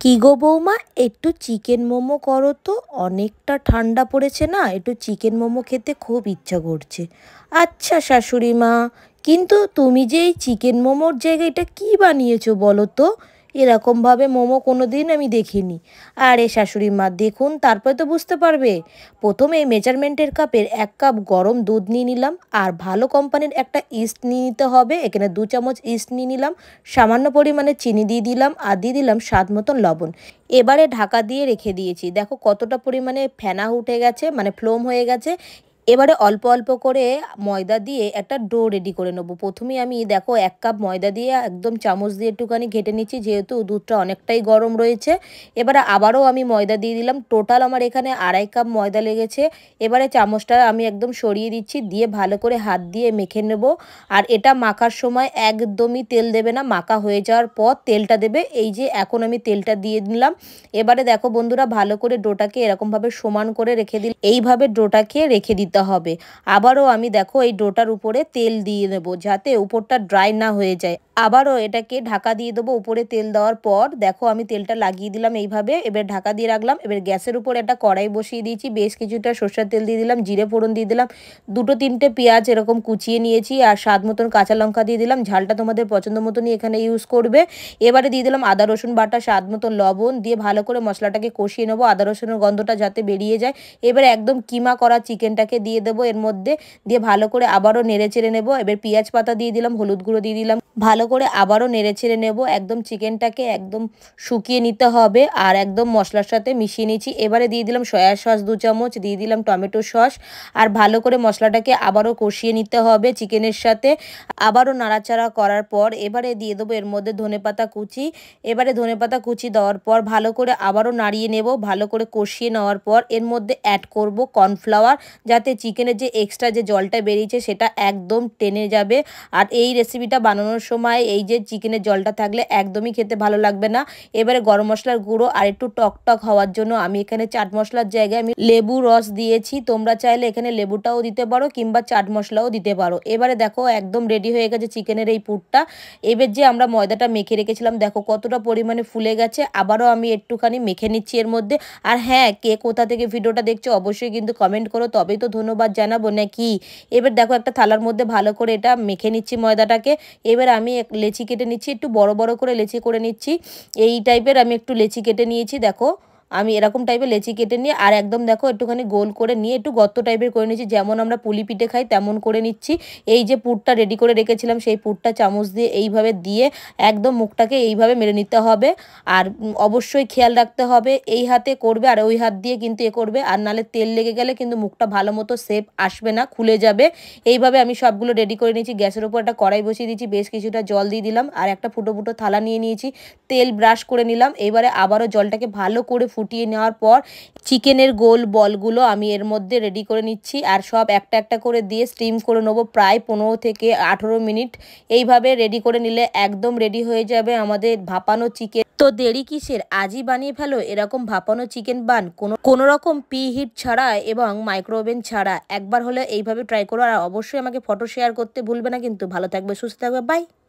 কি গো বৌমা, একটু চিকেন মোমো করো তো। অনেকটা ঠান্ডা পড়েছে না, একটু চিকেন মোমো খেতে খুব ইচ্ছা করছে। আচ্ছা শাশুড়ি মা, কিন্তু তুমি যে এই চিকেন মোমোর জায়গায় এটা কী বানিয়েছো বলো তো? এরকমভাবে মোমো কোনো দিন আমি দেখিনি। আরে শাশুড়ি মা দেখুন, তারপরে তো বুঝতে পারবে। প্রথমে মেজারমেন্টের কাপের 1 কাপ গরম দুধ নিয়ে নিলাম, আর ভালো কোম্পানির একটা ইস্ট নিয়ে নিতে হবে। এখানে 2 চামচ ইস্ট নিয়ে নিলাম, সামান্য পরিমাণে চিনি দিয়ে দিলাম, আর দিয়ে দিলাম স্বাদ মতন লবণ। এবারে ঢাকা দিয়ে রেখে দিয়েছি। দেখো কতটা পরিমাণে ফেনা উঠে গেছে, মানে ফ্লোম হয়ে গেছে। এবারে অল্প অল্প করে ময়দা দিয়ে একটা ডো রেডি করে নেবো। প্রথমেই আমি দেখো 1 কাপ ময়দা দিয়ে একদম চামচ দিয়ে একটুখানি ঘেটে নিচ্ছি, যেহেতু দুধটা অনেকটাই গরম রয়েছে। এবারে আবারও আমি ময়দা দিয়ে দিলাম। টোটাল আমার এখানে 2.5 কাপ ময়দা লেগেছে। এবারে চামচটা আমি একদম সরিয়ে দিচ্ছি, দিয়ে ভালো করে হাত দিয়ে মেখে নেব। আর এটা মাখার সময় একদমই তেল দেবে না, মাখা হয়ে যাওয়ার পর তেলটা দেবে। এই যে এখন আমি তেলটা দিয়ে দিলাম। এবারে দেখো বন্ধুরা, ভালো করে ডোটাকে এরকমভাবে সমান করে রেখে দিল। এইভাবে ডোটাকে রেখে দিতে হবে। আবারও আমি দেখো এই ডোটার উপরে তেল দিয়ে নেব, যাতে উপরটা ড্রাই না হয়ে যায়। আবারও এটাকে ঢাকা দিয়ে দেবো। উপরে তেল দেওয়ার পর দেখো আমি তেলটা লাগিয়ে দিলাম এইভাবে। এবার ঢাকা দিয়ে রাখলাম। এবার গ্যাসের উপর একটা কড়াই বসিয়ে দিয়েছি, বেশ কিছুটা সরষের তেল দিয়ে দিলাম, জিরে ফোড়ন দিয়ে দিলাম, 2-3টে পেঁয়াজ এরকম কুচিয়ে নিয়েছি, আর স্বাদ মতন কাঁচা লঙ্কা দিয়ে দিলাম। ঝালটা তোমাদের পছন্দ মতনই এখানে ইউজ করবে। এবারে দিয়ে দিলাম আদা রসুন বাটা, স্বাদ মতন লবণ দিয়ে ভালো করে মশলাটাকে কষিয়ে নেবো, আদা রসুনের গন্ধটা যাতে বেরিয়ে যায়। এবারে একদম কিমা করা চিকেনটাকে দিয়ে দেবো এর মধ্যে, দিয়ে ভালো করে আবারও নেড়ে চেড়ে নেবো। এবার পেঁয়াজ পাতা দিয়ে দিলাম, হলুদ গুঁড়ো দিয়ে দিলাম, ভালো করে আবারও নেড়ে ছেড়ে নেব। একদম চিকেনটাকে একদম শুকিয়ে নিতে হবে, আর একদম মশলার সাথে মিশিয়ে নিচ্ছি। এবারে দিয়ে দিলাম সয়া সস 2 চামচ, দিয়ে দিলাম টমেটো সস, আর ভালো করে মশলাটাকে আবারও কষিয়ে নিতে হবে চিকেনের সাথে। আবারও নাড়াচাড়া করার পর এবারে দিয়ে দেবো এর মধ্যে ধনেপাতা কুচি। এবারে ধনেপাতা কুচি দেওয়ার পর ভালো করে আবারও নাড়িয়ে নেব। ভালো করে কষিয়ে নেওয়ার পর এর মধ্যে অ্যাড করব কর্নফ্লাওয়ার, যাতে চিকেনের যে এক্সট্রা যে জলটা বেরিয়েছে সেটা একদম টেনে যাবে। আর এই রেসিপিটা বানানোর সময় এই যে চিকেনের জলটা থাকলে একদমই খেতে ভালো লাগবে না। এবারে গরম মশলার গুঁড়ো আর একটু টক টক হওয়ার জন্য আমি এখানে চাট মশলার জায়গায় আমি লেবু রস দিয়েছি। তোমরা চাইলে এখানে লেবুটাও দিতে পারো, কিংবা চাট মশলাও দিতে পারো। এবারে দেখো একদম রেডি হয়ে গেছে চিকেনের এই পুরটা। এবার যে আমরা ময়দাটা মেখে রেখেছিলাম দেখো কতটা পরিমাণে ফুলে গেছে। আবারও আমি একটুখানি মেখে নিচ্ছি এর মধ্যে। আর হ্যাঁ, কে কোথা থেকে ভিডিওটা দেখছো অবশ্যই কিন্তু কমেন্ট করো, তবেই তো ধন্যবাদ জানাবো নাকি। এবার দেখো একটা থালার মধ্যে ভালো করে এটা মেখে নিচ্ছি ময়দাটাকে। এবার আমি লেচি কেটে নিচ্ছি, একটু বড় বড় করে লেচি করে নিচ্ছি। এই টাইপের আমি একটু লেচি কেটে নিয়েছি। দেখো আমি এরকম টাইপের লেচি কেটে নিয়ে আর একদম দেখো একটুখানি গোল করে নিয়ে একটু গর্ত টাইপের করে নিচ্ছি, যেমন আমরা পুলি পিঠে খাই তেমন করে নিচ্ছি। এই যে পুরটা রেডি করে রেখেছিলাম সেই পুরটা চামচ দিয়ে এইভাবে দিয়ে একদম মুখটাকে এইভাবে মেরে নিতে হবে। আর অবশ্যই খেয়াল রাখতে হবে এই হাতে করবে আর ওই হাত দিয়ে কিন্তু করবে, আর নালে তেল লেগে গেলে কিন্তু মুখটা ভালো মতো শেপ আসবে না, খুলে যাবে। এইভাবে আমি সবগুলো রেডি করে নিয়েছি। গ্যাসের উপর একটা কড়াই বসিয়ে দিয়েছি, বেশ কিছুটা জল দিয়ে দিলাম, আর একটা ফুটো ফুটো থালা নিয়ে নিয়েছি, তেল ব্রাশ করে নিলাম। এবারে আবারও জলটাকে ভালো করে ফুটিয়ে নেওয়ার পর চিকেনের গোল বলগুলো আমি এর মধ্যে রেডি করে নিচ্ছি, আর সব একটা একটা করে দিয়ে স্টিম করে নেবো প্রায় 15 থেকে 18 মিনিট। এইভাবে রেডি করে নিলে একদম রেডি হয়ে যাবে আমাদের ভাপানো চিকেন। তো দেরি কিসের, আজই বানিয়ে ফেলো এরকম ভাপানো চিকেন বান, কোনো রকম হিট ছাড়া এবং মাইক্রোওভেন ছাড়া। একবার হলে এইভাবে ট্রাই করো, আর অবশ্যই আমাকে ফটো শেয়ার করতে ভুলবে না কিন্তু। ভালো থাকবে, সুস্থ থাকবে, বাই।